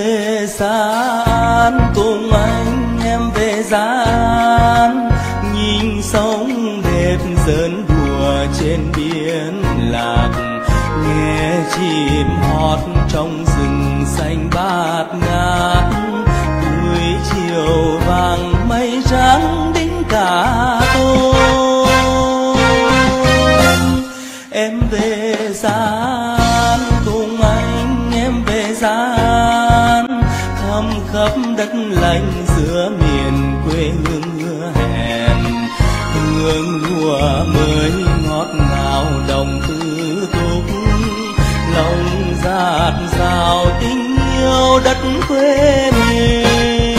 về xa An, cùng anh em về Gia An, nhìn sông đẹp giỡn đùa trên biển lạc, nghe chim hót trong rừng xanh bát ngát, buổi chiều vàng mây trắng đỉnh cả thôn. Em về Gia An, cùng anh em về Gia An, thăm khắp đất lành giữa miền quê hương hứa hẹn, hương lúa mới ngọt ngào đồng tư túc, lòng dạt dào tình yêu đất quê mình.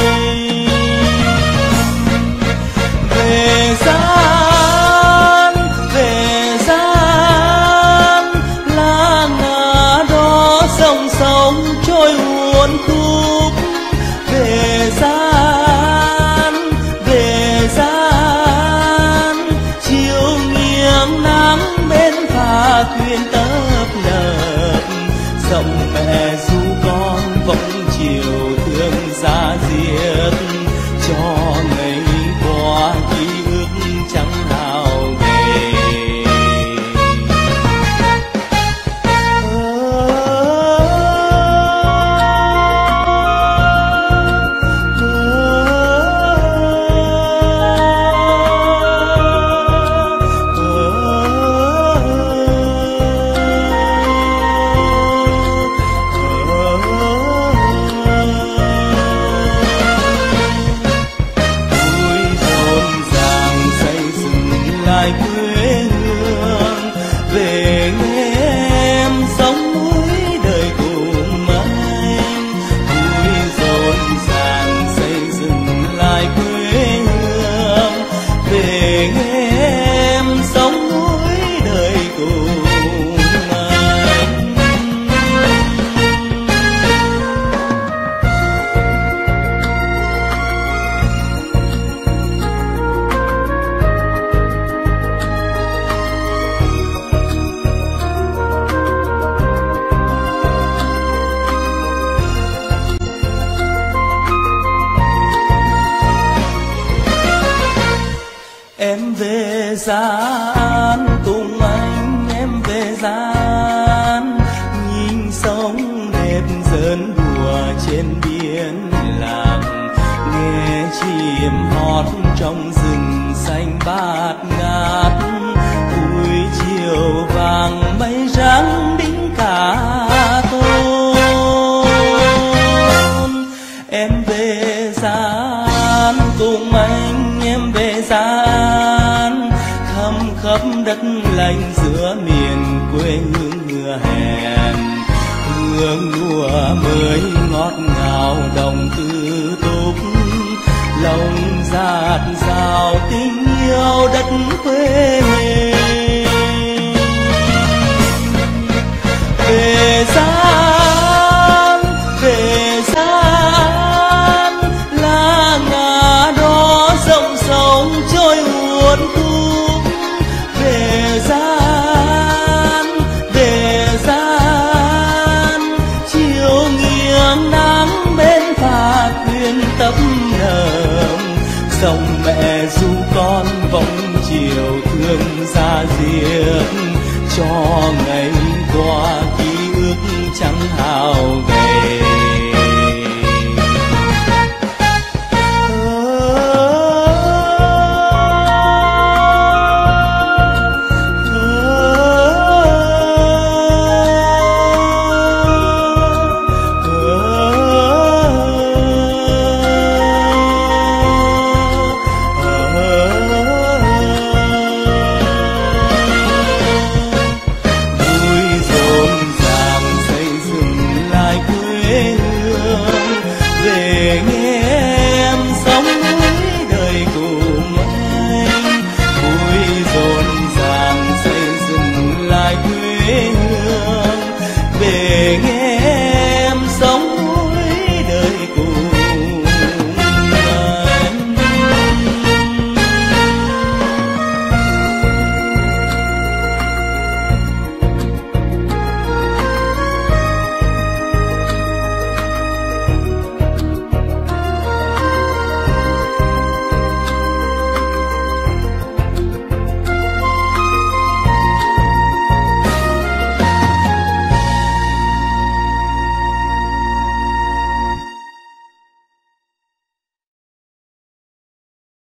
Về Gia An, về Gia An, lá ngả đó sông sông trôi uốn khúc. Về Gia An, về Gia An, chiều nghiêng nắng bên phà thuyền tấp nập, dòng mẹ ru con vọng chiều thương giá diết, cho ngày qua ký ức chẳng nào về. Em về Gia An, cùng anh em về Gia An, nhìn sông đẹp giỡn đùa trên biển lạc, nghe chim hót trong rừng xanh bát ngát, buổi chiều vàng mây trắng đỉnh cả thôn. Em về Gia An, cùng anh em về Gia An, thăm khắp đất lành giữa miền quê hương hứa hẹn, hương lúa mới ngọt ngào đồng tư túc, lòng dạt dào tình yêu đất quê mình. Về Gia An, về Gia An, lá ngả đó rộng sông trôi uốn khúc. Về Gia An, về Gia An, chiều nghiêng nắng bên phà thuyền tấp nập, dòng mẹ ru con vọng chiều thương giá diết, cho ngày qua ký ức chẳng hao về. Về